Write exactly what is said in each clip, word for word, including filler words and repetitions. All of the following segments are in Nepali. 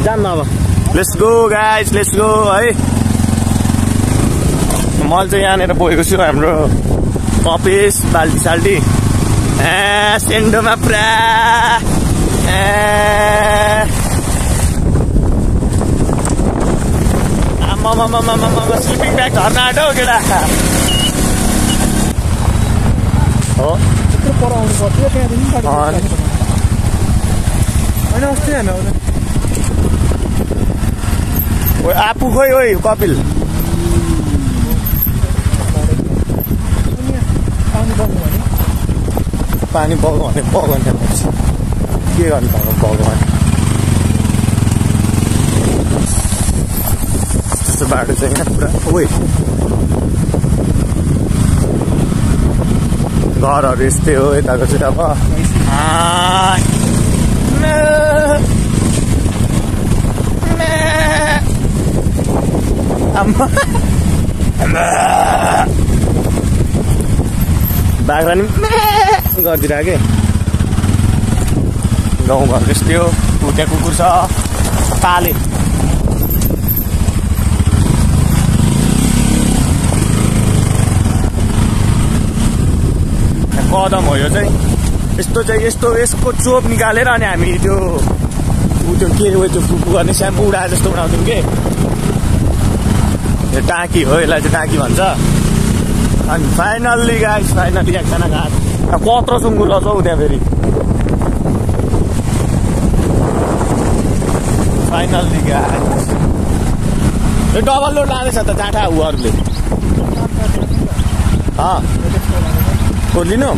जान्न अब let's go guys let's go है मैले चाहिँ यहाँनिर बोकेको छु हाम्रो कपेस बाल्टी साल्टी ए सेन्डोमा पुरा ए आम्मामामामामा स्लिपिङ ब्याग झर्न आँट्यो केटा हो त्यत्रो पर आउनु पर्थ्यो त्यहाँदेखि होइन अस्ति होइन ओ आफू खोइ ओइ कपिल पानी बग्यो भने बग्यो भने के गर्नु भएको बग्यो भने त्यस्तो बाटो चाहिँ यहाँ पुरा ओइ घरहरू यस्तै हो यताको चाहिँ अब बाख्रा नि गरिदिरहेको गाउँघर त्यस्तै हो भुटे कुकुर छ पाले कदम हो यो चाहिँ यस्तो चाहिँ यस्तो यसको चोप निकालेर अनि हामी त्यो ऊ त्यो के हो त्यो फुफु गर्ने स्याम्पू उडाए जस्तो उडाउँथ्यौँ कि यो टाँकी हो यसलाई चाहिँ टाँकी भन्छ अनि फाइनल्ली गाइस फाइनल्ली एकजना घाट कत्रो सुँगुर रहेछ हौ त्यहाँ फेरि फाइनल्ली गाइस यो डबल लोड लाँदैछ त जाँठा उहरूले खोलिनु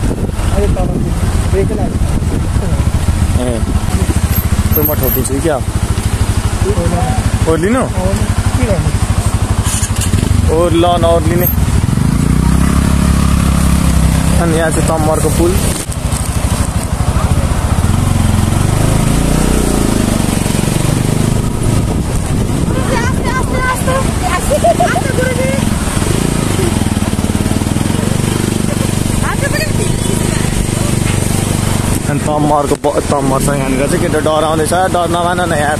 ए त्यो म ठोकिन्छु क्या खोलिनु ओर ल नओर्लिने अनि यहाँ चाहिँ तम्मरको पुल अनि तम्मरको तम्मर छ यहाँनिर चाहिँ केटा डराउँदैछ डर नमान न यार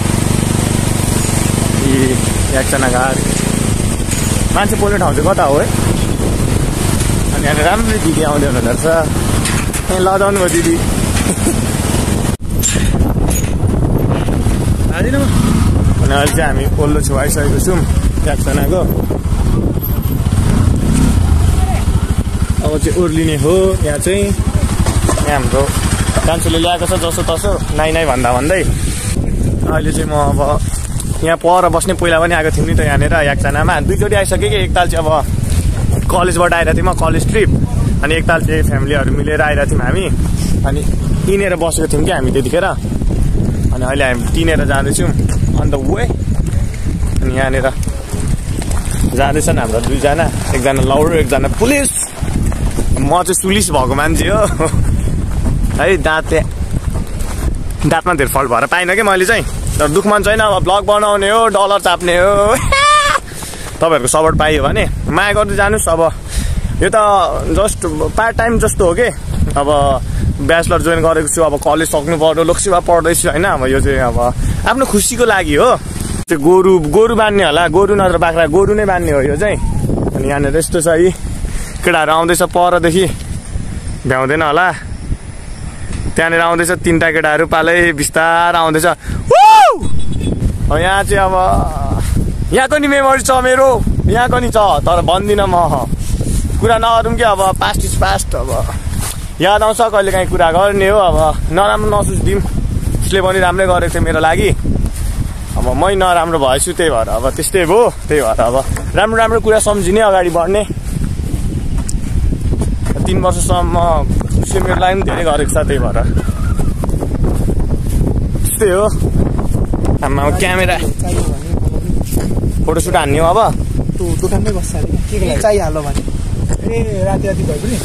एकजना घाट मान्छे बोल्ने ठाउँ चाहिँ कता हो है अनि यहाँ राम्रै दिदी आउँदै हुनुहुँदो रहेछ ए लजाउनु भयो दिदी अनि अहिले चाहिँ हामी ओल्लो छेउ आइसकेको छौँ एकजनाको अब चाहिँ ओर्लिने हो यहाँ चाहिँ यहाँ हाम्रो कान्छोले ल्याएको छ जसो तसो नाइ नाइ भन्दा भन्दै अहिले चाहिँ म अब यहाँ पर बस्ने पहिला पनि आएको थियौँ नि त यहाँनिर एकजनामा दुईचोटि आइसकेँ कि एकताल चाहिँ अब कलेजबाट आइरहेको थियौँ म कलेज ट्रिप अनि एकताल चाहिँ फ्यामिलीहरू मिलेर आइरहेको थियौँ हामी अनि किनेर बसेको थियौँ कि हामी त्यतिखेर अनि अहिले हामी किनेर जाँदैछौँ अन्त वे अनि यहाँनिर जाँदैछन् हाम्रो दुईजना एकजना लौरो एकजना पुलिस म चाहिँ सुलिस भएको मान्छे हो है दाँत दाँतमा धेरै फल्ट भएर पाइनँ कि मैले चाहिँ तर दुःख मन छैन अब ब्लग बनाउने हो डलर चाप्ने हो तपाईँहरूको सपोर्ट पाइयो भने माया गर्दै जानुहोस् अब यो त जस्ट पार्ट टाइम जस्तो हो कि अब ब्याचलर जोइन गरेको छु अब कलेज सक्नु पर्यो लोकसेवा पढ्दैछु होइन अब यो चाहिँ अब आफ्नो खुसीको लागि हो त्यो गोरु गोरु बान्ने होला गोरु नत्र बाख्रा गोरु नै बान्ने हो यो चाहिँ अनि यहाँनिर यस्तो छ है केटाहरू आउँदैछ परदेखि भ्याउँदैन होला त्यहाँनिर आउँदैछ तिनवटा केटाहरू पालै बिस्तार आउँदैछ यहाँ चाहिँ अब यहाँको नि मेमोरी छ मेरो यहाँको नि छ तर भन्दिनँ म कुरा नगरौँ कि अब पास्ट इज पास्ट अब याद आउँछ कहिले काहीँ कुरा गर्ने हो अब नराम्रो नसोचिदिउँ उसले पनि राम्रै गरेको थियो मेरो लागि अब मै नराम्रो भएछु त्यही भएर अब त्यस्तै भयो त्यही भएर अब राम्रो राम्रो कुरा सम्झिने अगाडि बढ्ने तिन वर्षसम्म उसले मेरो लागि पनि धेरै गरेको छ त्यही भएर त्यस्तै हो आमा क्यामेरा फोटोसुट हान्ने हो अब दोकानमै बस्छ के चाहिहाल्यो भने ए राति राति भयो पनि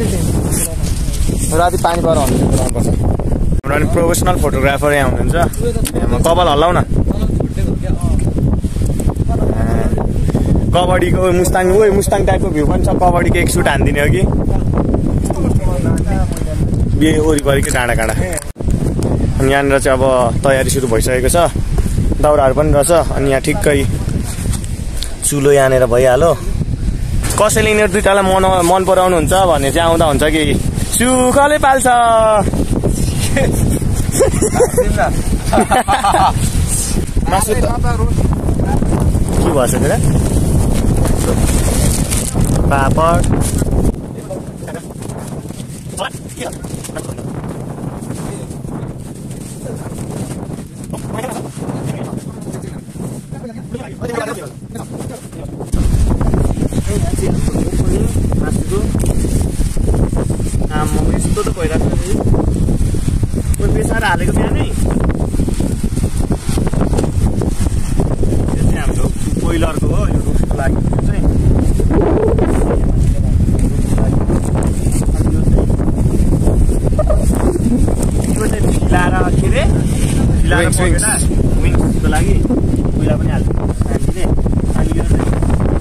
राति पानी पर हुनुपर्छ हाम्रो अनि प्रोफेसनल फोटोग्राफर यहाँ हुनुहुन्छ कपाल हल्लाउ न कबड्डीको मुस्ताङ ओ मुस्ताङ टाइपको भ्यू पनि छ कबड्डीको एक सुट हानिदिने हो कि बिहे वरिपरिको डाँडा काँडा अनि यहाँनिर चाहिँ अब तयारी सुरु भइसकेको छ दाउराहरू पनि रहेछ। अनि यहाँ ठिक्कै चुलो यहाँनिर भइहाल्यो। कसैले यिनीहरू दुइटालाई मन मन पराउनुहुन्छ भने चाहिँ आउँदा हुन्छ कि सुखले पाल्छ। मासु के भएछ तेरा पापड आम्मा यस्तो त भइरहेको छ कोही बेसार हालेको बिहानै। यो चाहिँ हाम्रो बोइलरको हो, यो रुखको लागि चाहिँ यो चाहिँ फिलाएर के अरे फिलाएर विङ्सको लागि पहिला पनि हाल्छ हामीले। अनि यो चाहिँ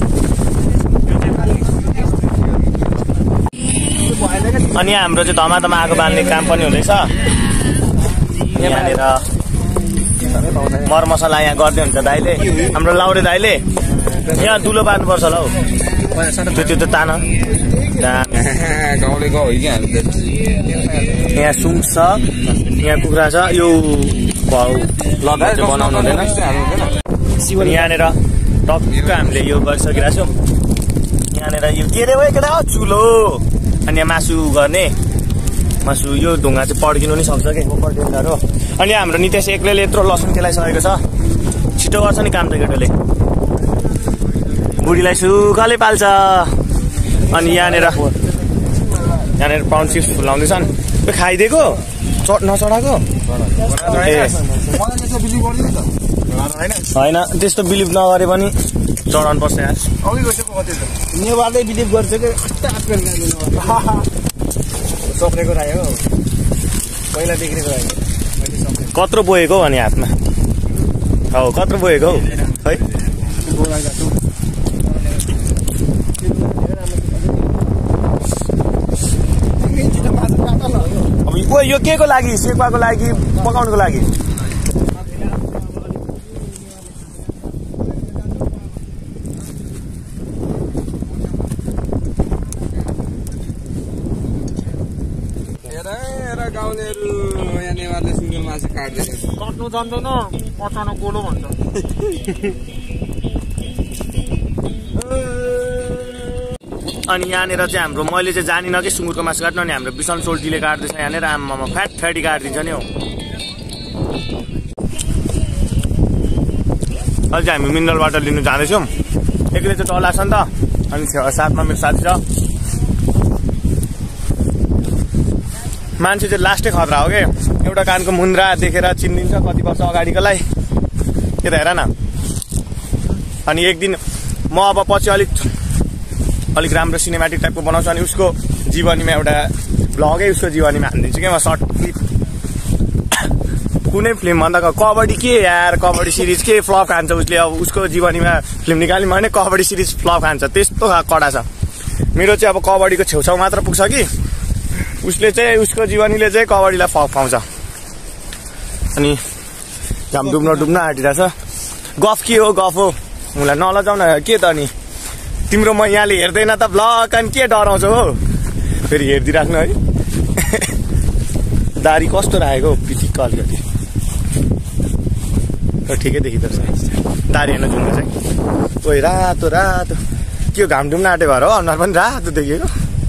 अनि हाम्रो चाहिँ धमाधमा आगो बाल्ने काम पनि हुँदैछ। यहाँनिर मरमसला यहाँ गर्दै हुन्छ दाइले, हाम्रो लाउरे दाइले। यहाँ दुलो पार्नुपर्छ होला हौ, त्यो त्यो त तान यहाँ सुङ छ, यहाँ कुखुरा छ, यो लगाएर चाहिँ बनाउनु हुँदैन। यहाँनिर टक्क हामीले यो गरिसकिरहेको छौँ। यहाँनिर यो के अरे हो केटा चुलो, अनि यहाँ मासु गर्ने मासु यो ढुङ्गा चाहिँ पड्किनु नि सक्छ कि पड्किनु हो। अनि हाम्रो नितेश एक्लैले यत्रो लसुन केलाइसकेको छ, छिटो गर्छ नि काम त केटोले, बुढीलाई सुखले पाल्छ। अनि यहाँनिर यहाँनिर पाउन्ड चिप्स फुलाउँदैछन्। त्यो खाइदिएको चट नचढाएको होइन, त्यस्तो बिलिभ नगरे पनि चढाउनु पर्छ यार। नेवारले बिलिभ गर्छ कि सप्रेको रायो पहिला देख्रेको रायो कत्रो बोएको हो अनि हातमा हौ कत्रो बोएको हौ है। अब यो के को लागि, सेक्वाको लागि, पकाउनुको लागि? गाउँलेहरू यहाँ नेवारले सुँगुर मासु काट्दैन, काट्नु जान्दैन, पचाउन गोलो भन्छ। अनि यहाँनिर चाहिँ हाम्रो मैले चाहिँ जानिनँ कि सुँगुरको मासु काट्नु, अनि हाम्रो बिसन सोल्टीले काट्दैछ यहाँनिर। आमामा फ्याट फ्याटी काटिदिन्छ नि हौ। अहिले चाहिँ हामी मिनरल वाटर लिनु जाँदैछौँ। एक्लै चाहिँ टल लाग्छ नि त, अनि साथमा मेरो साथी छ। मान्छे चाहिँ लास्टै खतरा हो कि, एउटा कानको मुन्द्रा देखेर चिनिदिन्छ कति वर्ष अगाडिकोलाई। यता हेर न। अनि एक दिन म अब पछि अलिक अलिक राम्रो सिनेमेटिक टाइपको बनाउँछु, अनि उसको जीवनीमा एउटा भ्लगै उसको जीवनीमा हानिदिन्छु क्या म सर्ट क्लिप। कुनै फिल्म भन्दा कबड्डी के यार, कबड्डी सिरिज के फ्लप खान्छ उसले। अब उसको जीवनीमा फिल्म निकाल्यौँ भने कबड्डी सिरिज फ्लप खान्छ, त्यस्तो कडा छ। मेरो चाहिँ अब कबड्डीको छेउछाउ मात्र पुग्छ कि, उसले चाहिँ उसको जीवनीले चाहिँ कबड्डीलाई फक पाउँछ। अनि घाम डुब्न डुब्न आँटिरहेछ। गफ के हो गफ हो, मलाई नलजाउ न के त। अनि तिम्रो म यहाँले हेर्दैन त भ्लग, अनि के डराउँछौ हो, फेरि हेरिदिइराख्नु है। दारी कस्तो राखेको पिचिक्क अलिकति ठिकै देखिँदो रहेछ दारी हेर्न जुन चाहिँ। ओइ रातो रातो के घाम डुब्न आँटे भएर हो, अनुहार पनि रातो देखिएको।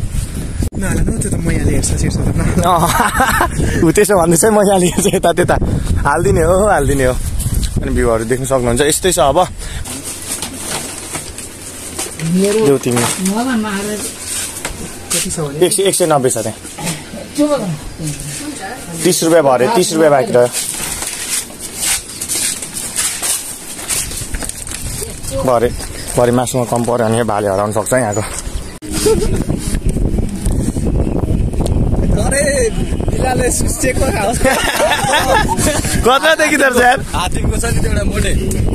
ऊ त्यसो भन्दैछ मैयाले हेर्छ यता त्यता, हालिदिने हो हालिदिने हो। अनि भ्यूहरू देख्न सक्नुहुन्छ, यस्तै छ। अब तिमी एक सय एक सय नब्बे छ त्यहाँ, तिस रुपियाँ भरे, तिस रुपियाँ बाँकी रह्यो। भरे भरे मासुमा कम पऱ्यो भने भाले हराउनु सक्छ यहाँको। कता देखिँदो रहेछ यार, हात्तीको छ नि एउटा मोटे।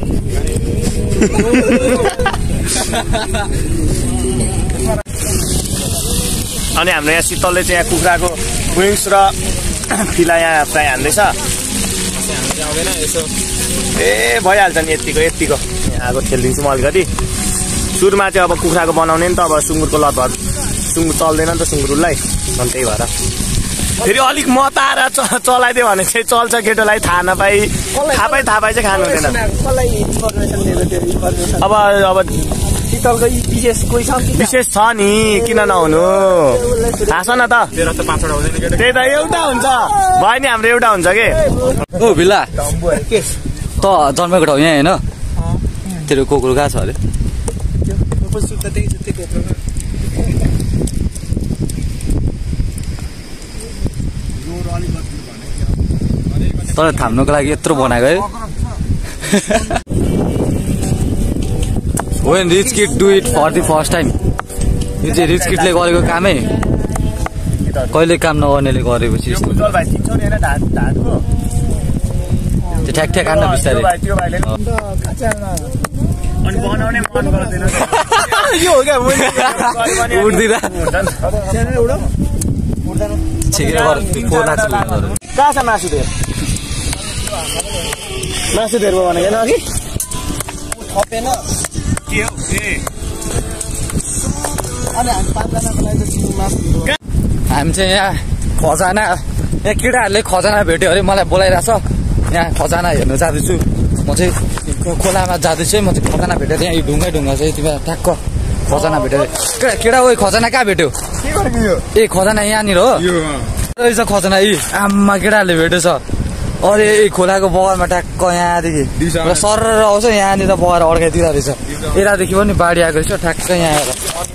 अनि हाम्रो यहाँ शीतलले चाहिँ यहाँ कुखुराको विङ्स र फिला यहाँ फ्राई हान्दैछ। आउँदैन यसो ए भइहाल्छ नि यतिको यतिको यहाँ आगो ठेलिदिन्छु म अलिकति सुरुमा चाहिँ अब कुखुराको बनाउने नि त अब सुँगुरको लतभर सुँगुर चल्दैन नि त सुँगुरलाई अनि त्यही भएर फेरि अलिक मताएर चलाइदियो भने चाहिँ चल्छ केटोलाई थाहा नपाई थाहा पाइ थाहा पाइ चाहिँ खानु हुँदैन अब अब विशेष छ नि किन नहुनु थाहा छ न त त्यही त एउटा हुन्छ भयो नि हाम्रो एउटा हुन्छ के ओ भिला त जन्मेको ठाउँ यहाँ होइन तेरो कुकुर गएको छ अरे तर थाम्नुको लागि यत्रो बनाएको है When rich kid do it for the first time यो चाहिँ रिच किडले गरेको कामै कहिले काम नगर्नेले गरेपछि त्यो ठ्याक ठ्याक हान्न बिस्तारै उड्दिँदा कहाँ छ मासु धेर मासु धेर भयो भनेको अघि थपेन के हो हामी चाहिँ यहाँ खजाना यहाँ केटाहरूले खजाना भेट्यो अरे मलाई बोलाइरहेछ यहाँ खजाना हेर्नु जाँदैछु म चाहिँ खोलामा जाँदैछु म चाहिँ खजाना भेटेर यहाँ ढुङ्गा ढुङ्गा चाहिँ तिमीलाई ठ्याक्क खजाना भेट्यो अरे केटा केटा ओ खजाना कहाँ भेट्यो ए खजाना यहाँनिर हो रहेछ खजाना यी आमा केटाहरूले भेटेछ अरे यही खोलाको बगरमा ट्याक्क यहाँदेखि सर आउँछ यहाँनिर बगाएर अड्काइदिँदो रहेछ यतादेखि पनि बाढी आएको रहेछ ठ्याक्क यहाँ आएर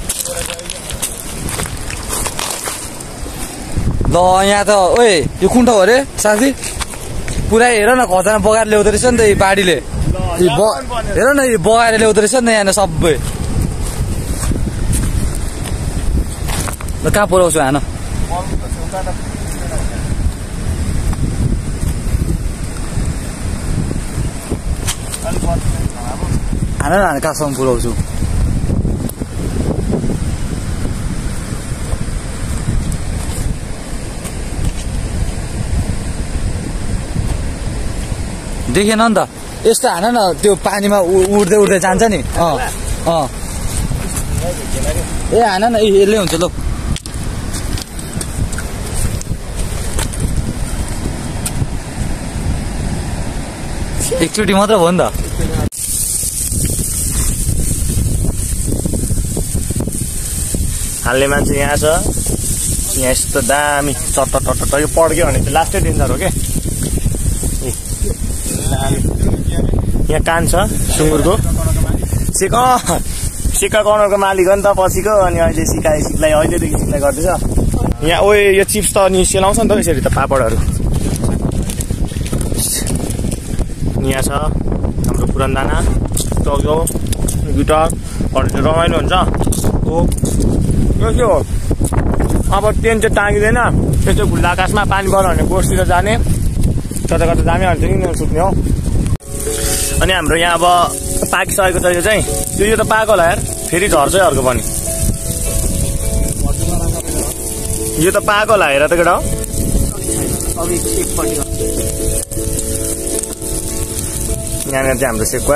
ल यहाँ त ओए यो कुन ठाउँ अरे साथी पुरै हेर न खजाना बगाएर ल्याउँदो रहेछ नि त यो बाढीले हेर न यो बगाएर ल्याउँदो रहेछ नि त यहाँ सबै ल कहाँ पुऱ्याउँछु हान हान न हान कहाँसम्म पुऱ्याउँछु देखेन नि त यस्तो हान न त्यो पानीमा उड्दै उड्दै जान्छ नि अँ अँ ए हान न यसले हुन्छ ल एकचोटि मात्र भयो नि त हाल्ने मान्छे यहाँ छ यहाँ यस्तो दामी चट्ट टट्ट यो पड्क्यो भने चाहिँ लास्टै डेन्जर हो क्या यहाँ कान छ सुँगुरको सिका सिक्का कर्नरको मालिक हो नि त पछिको अनि अहिले सिकाइ सिक्लाई अहिलेदेखि सिक्लाई गर्दैछ यहाँ ओ यो चिप्स त अनि सेलाउँछ नि त यसरी त पापडहरू यहाँ छ हाम्रो पुरानो दाना चौचौ गिटारहरू चाहिँ रमाइलो हुन्छ हो यो के हो अब ट्रेन चाहिँ टाँगिँदैन त्यसो खुल्ला आकाशमा पानी पर्यो भने बोर्सतिर जाने कता कता जाने भने चाहिँ सुत्ने हो अनि हाम्रो यहाँ अब पाकिसकेको छ यो चाहिँ त्यो यो त पाएको होला यार फेरि झर्छ अर्को पनि यो त पाएको होला हेर त केटा हो यहाँनिर चाहिँ हाम्रो सेकुवा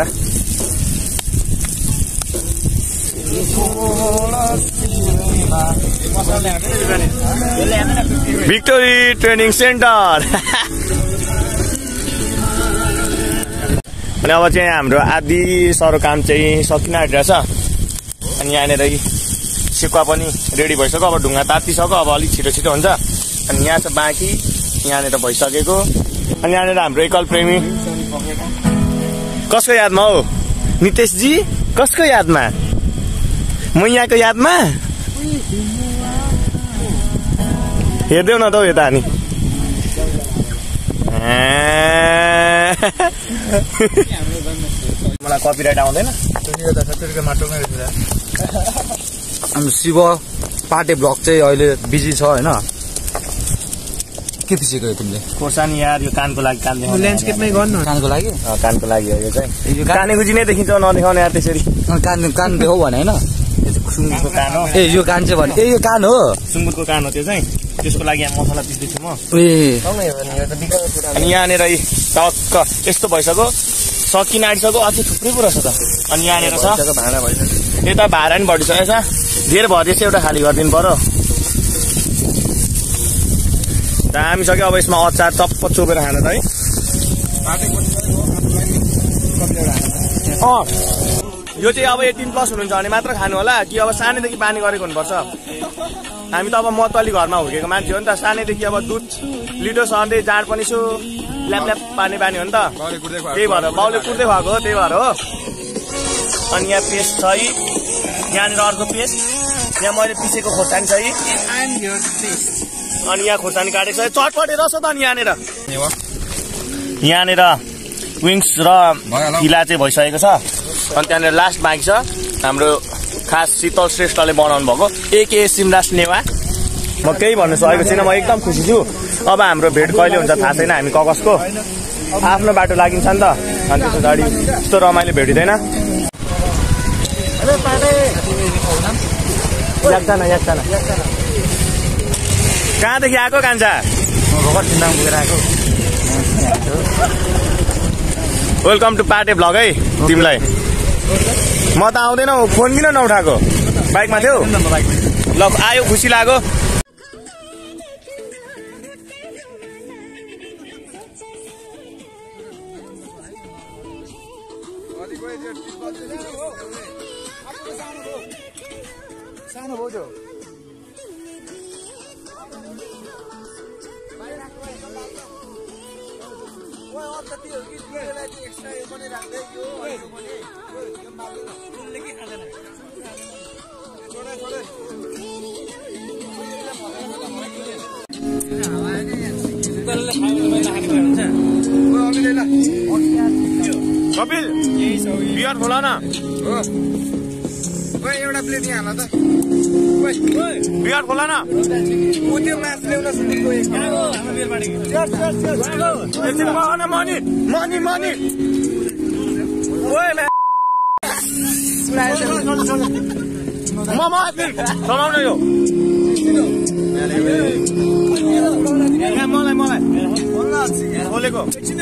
भिक्टोरी ट्रेनिङ सेन्टर अनि अब चाहिँ हाम्रो आधी सरो काम चाहिँ सकिन आँटिरहेछ अनि यहाँनिर सेकुवा पनि रेडी भइसक्यो अब ढुङ्गा तातिसक्यो अब अलिक छिटो छिटो हुन्छ अनि यहाँ छ बाँकी यहाँनिर भइसकेको अनि यहाँनिर हाम्रो एकल प्रेमी कसको यादमा हो नितेशजी कसको यादमा म यहाँको यादमा हेर्देऊ न त यता हामी मलाई कपिराइट आउँदैन हाम्रो शिव पाटे ब्लग चाहिँ अहिले बिजी छ होइन के पछि गयो तिमीले खोर्सानी यार यो कानको लागि काम देखाउनु ल्यान्डस्केपमै गर्नु कानको लागि कानको लागि हो यो चाहिँ काने गुजी नै देखिन्छ नदेखाउने यार त्यसरी कान कान देखाउ भने होइन सुँगुरको कान हो ए यो कान चाहिँ भने ए यो कान हो सुँगुरको कान हो त्यो चाहिँ त्यसको लागि यहाँ मसला पिस्दैछु म ए अनि यहाँनिर टक्क यस्तो भइसक्यो सकिन आँटिसक्यो अझै थुप्रै कुरा छ त अनि यहाँनिर छ भाँडा भइसक्यो यता भाडा पनि बढिसकेको छ धेरै भएपछि एउटा खाली गरिदिनु पर्यो दामी छ कि अब यसमा अचार चप्प चोपेर खान त है अँ यो चाहिँ अब एटिन प्लस हुनुहुन्छ भने मात्र खानु होला कि अब सानैदेखि बानी गरेको हुनुपर्छ हामी त अब मतली घरमा हुर्केको मान्छे हो नि त सानैदेखि अब दुध लिटो सहँदै जाँड पनि छु ल्याप ल्याप पानी बानी हो नि त त्यही भएर बाउले कुर्दै भएको हो त्यही भएर हो अनि यहाँ पेस्ट छ है यहाँनिर अर्को पेस्ट यहाँ मैले पिसेको खोर्सानी छ है अनि यहाँ खोर्सानी काटेको छ चटपटे रहेछ त अनि यहाँनिर यहाँनिर विङ्स र किला चाहिँ भइसकेको छ अनि त्यहाँनिर लास्ट बाँकी छ हाम्रो खास शीतल श्रेष्ठले बनाउनु भएको एके सिमराज नेवा म केही भन्नु सकेको छैन म एकदम खुसी छु अब हाम्रो भेट कहिले हुन्छ थाहा छैन हामी ककसको आफ्नो बाटो लागिन्छ नि त अनि त्यस पछाडि यस्तो रमाइलो भेटिँदैन कहाँदेखि आएको कान्छा वेलकम टु पाटे भ्लग है तिमीलाई म त आउँदैनौ फोन किन नउठाएको बाइकमा थियौ ल आयो खुसी लाग्यो सानो भयो कपिल बियर खोला न एउटा प्लेट यहाँ हाल त बियर खोला न मनी मनी मनी चलाउन यो मलाई मलाई खोलेको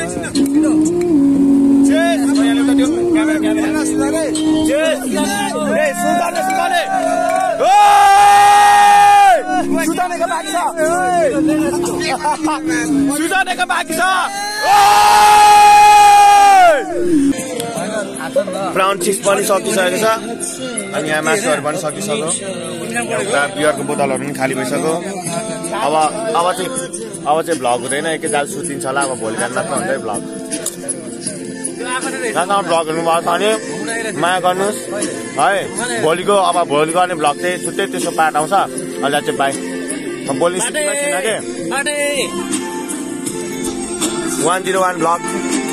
सुतानेको बाँकी छ सुतानेको बाँकी छ ब्राउन चिज पनि सकिसकेको छ अनि यहाँ मासुहरू पनि सकिसक्यो बियरको बोतलहरू पनि खाली भइसक्यो अब अब चाहिँ अब चाहिँ भ्लग हुँदैन एकैताल सुतिन्छ होला अब भोलि बिहान मात्र हुन्छ है भ्लग जहाँसम्म भ्लग हेर्नुभएको छ भने माया गर्नुहोस् है भोलिको अब भोलि गर्ने भ्लग चाहिँ छुट्टै त्यसको पार्ट आउँछ अहिले चाहिँ बाई म बोल्ने स्थितिमा छैन के वान जिरो वान भ्लग